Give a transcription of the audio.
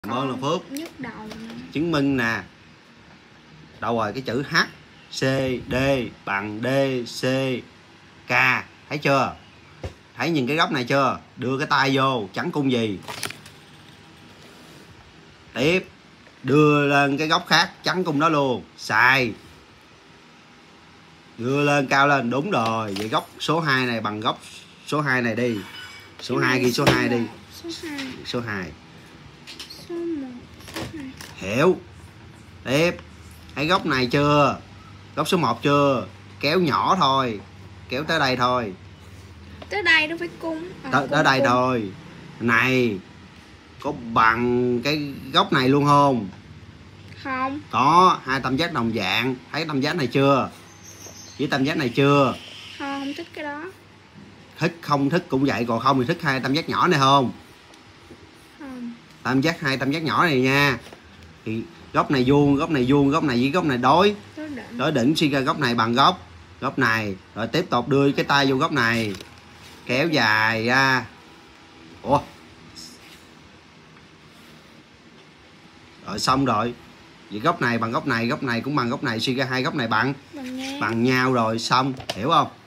Cảm ơn là Phước. Nhức đầu. Chứng minh nè. Đâu rồi, cái chữ H C D bằng D C K, thấy chưa? Thấy nhìn cái góc này chưa? Đưa cái tay vô chắn cung gì? Tiếp đưa lên cái góc khác chắn cung đó luôn. Sai. Đưa lên cao lên, đúng rồi. Vậy góc số 2 này bằng góc số 2 này đi. Số 2 ghi số 2 đi. Số 2. Số 2. Số 1. Số 2. Hiểu. Tiếp. Thấy góc này chưa? Góc số 1 chưa? Kéo nhỏ thôi. Kéo tới đây thôi. Tới đây nó phải cung. Tới đây thôi. Này, có bằng cái góc này luôn không? Không. Có, hai tam giác đồng dạng. Thấy tam giác này chưa? Với tam giác này chưa? Không thích cái đó. Thích không thích cũng vậy. Còn không thì thích hai tam giác nhỏ này không? Không. Tam giác hai tam giác nhỏ này nha. Thì góc này vuông, góc này vuông, góc này với góc này đối. Đối đỉnh, suy ra góc này bằng góc này. Rồi tiếp tục đưa cái tay vô góc này. Kéo dài ra. Ủa. Rồi xong rồi. Vậy góc này bằng góc này cũng bằng góc này, suy ra hai góc này bằng nhau rồi, xong, hiểu không?